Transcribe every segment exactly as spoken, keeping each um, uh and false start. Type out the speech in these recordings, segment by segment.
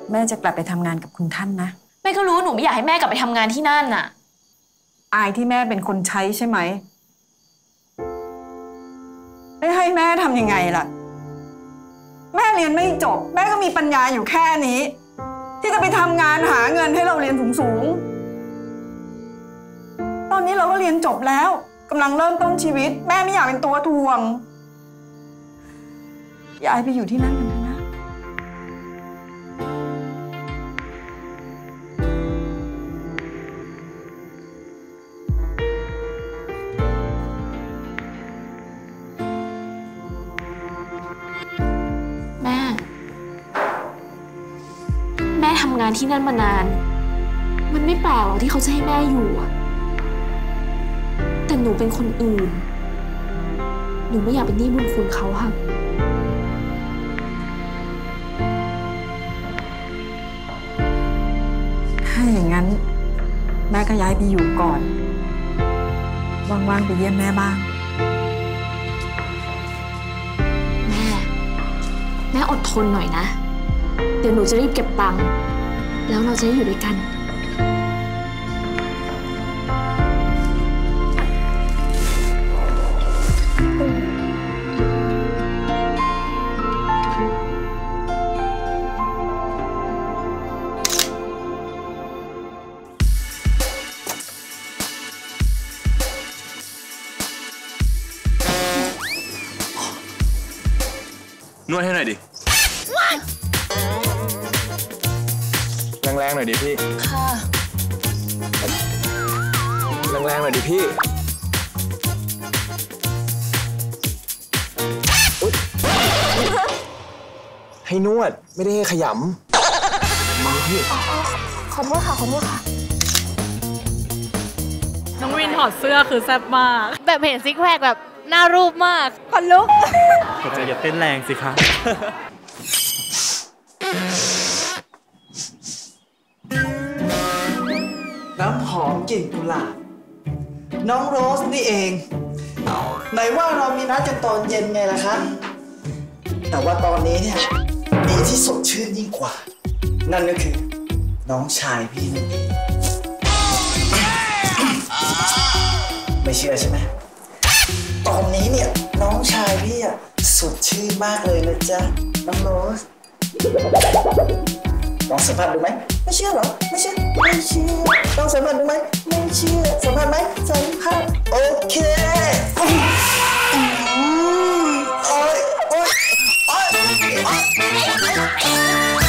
แม่จะกลับไปทำงานกับคุณท่านนะแม่ก็รู้หนูไม่อยากให้แม่กลับไปทำงานที่นั่นน่ะอายที่แม่เป็นคนใช้ใช่ไหมไม่ให้แม่ทำยังไงล่ะแม่เรียนไม่จบแม่ก็มีปัญญาอยู่แค่นี้ที่จะไปทำงานหาเงินให้เราเรียนสูงๆตอนนี้เราก็เรียนจบแล้วกำลังเริ่มต้นชีวิตแม่ไม่อยากเป็นตัวทวงย้ายไปอยู่ที่นั่นกันเถอะนะแม่แม่ทำงานที่นั่นมานานมันไม่แปลกหรอกที่เขาจะให้แม่อยู่อะแต่หนูเป็นคนอื่นหนูไม่อยากเป็นหนี้บุญคุณเขาค่ะถ้าอย่างนั้นแม่ก็ย้ายไปอยู่ก่อนว่างๆไปเยี่ยมแม่บ้างแม่แม่อดทนหน่อยนะเดี๋ยวหนูจะรีบเก็บตังค์แล้วเราจะได้อยู่ด้วยกันนวดให้หน่อยดิแรงๆหน่อยดิพี่ค่ะแรงๆหน่อยดิพี่ให้นวดไม่ได้ให้ขยำมือพี่ขอโทษค่ะขอโทษค่ะน้องวินถอดเสื้อคือแซ่บมากแบบเห็นซิกแพคแบบน่ารูปมากคนลุกก็จะอย่าเต้นแรงสิคะน้ำหอมกลิ่นกุหลาบน้องโรสนี่เองไหนว่าเรามีนัดกันตอนเย็นไงล่ะคะแต่ว่าตอนนี้เนี่ยมีที่สดชื่นยิ่งกว่านั่นก็คือน้องชายพี่นั่นเองไม่เชื่อใช่ไหมตอนนี้เนี่ยน้องชายพี่อะสดชื่นมากเลยนะจ๊ะน้องโรสลองสัมผัสดูไหมไม่เชื่อเหรอไม่เชื่อไม่เชื่อลองสัมผัสดูไหมไม่เชื่อสัมผัสไหมสัมผัสโอเคโอ้ยโอ้ยโอ้ยโอ้ย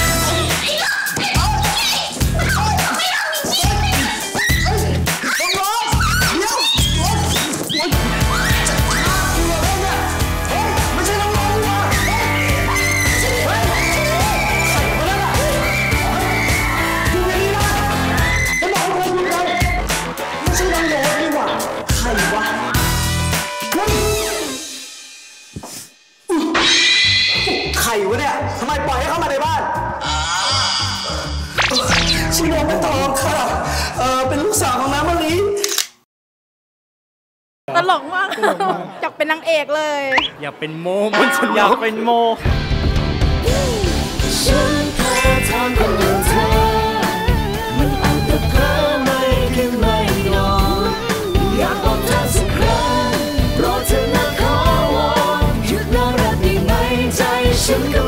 ใครวะเนี่ยทำไมปล่อยให้เข้ามาในบ้านชื่อน้องไม่ตองค่ะเออเป็นลูกสาวของน้ำมะลิตลกมากอยากเป็นนางเอกเลยอยากเป็นโมมันฉันอยากเป็นโมฉันแค่ทำคนเดียวเธอมันอาจจะเพ้อไม่คิดไม่ยอมอยากบอกเธอสักครั้งโปรดเธอนะขอวอนหยุดน่ารักได้ไหมใจฉัน